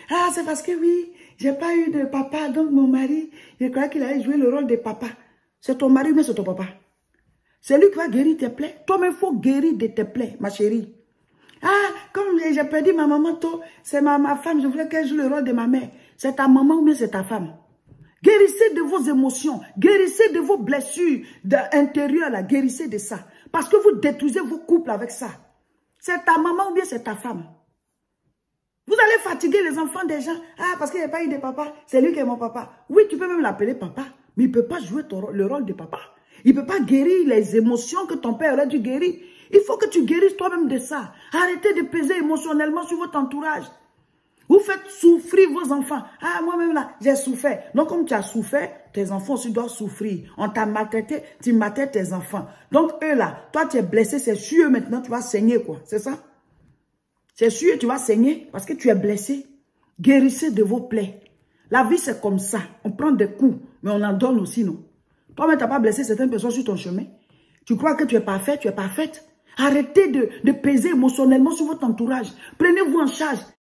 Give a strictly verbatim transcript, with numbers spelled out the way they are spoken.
Ah, c'est parce que oui, j'ai pas eu de papa, donc mon mari, je crois qu'il allait jouer le rôle de papa. C'est ton mari, mais c'est ton papa. C'est lui qui va guérir tes plaies. Toi-même, il faut guérir de tes plaies, ma chérie. Ah, comme j'ai perdu ma maman tôt, c'est ma, ma femme, je voulais qu'elle joue le rôle de ma mère. C'est ta maman ou bien c'est ta femme. Guérissez de vos émotions, guérissez de vos blessures intérieures, là, guérissez de ça. Parce que vous détruisez vos couples avec ça. C'est ta maman ou bien c'est ta femme. Vous allez fatiguer les enfants des gens. Ah, parce qu'il n'y a pas eu de papa, c'est lui qui est mon papa. Oui, tu peux même l'appeler papa, mais il ne peut pas jouer ton, le rôle de papa. Il ne peut pas guérir les émotions que ton père aurait dû guérir. Il faut que tu guérisses toi-même de ça. Arrêtez de peser émotionnellement sur votre entourage. Vous faites souffrir vos enfants. Ah, moi-même là, j'ai souffert. Donc, comme tu as souffert, tes enfants aussi doivent souffrir. On t'a maltraité, tu maltraites tes enfants. Donc, eux là, toi tu es blessé, c'est sûr maintenant tu vas saigner quoi. C'est ça? C'est sûr tu vas saigner parce que tu es blessé. Guérissez de vos plaies. La vie c'est comme ça. On prend des coups, mais on en donne aussi, non? Toi-même, tu n'as pas blessé certaines personnes sur ton chemin. Tu crois que tu es parfait, tu es parfaite. Arrêtez de, de peser émotionnellement sur votre entourage. Prenez-vous en charge.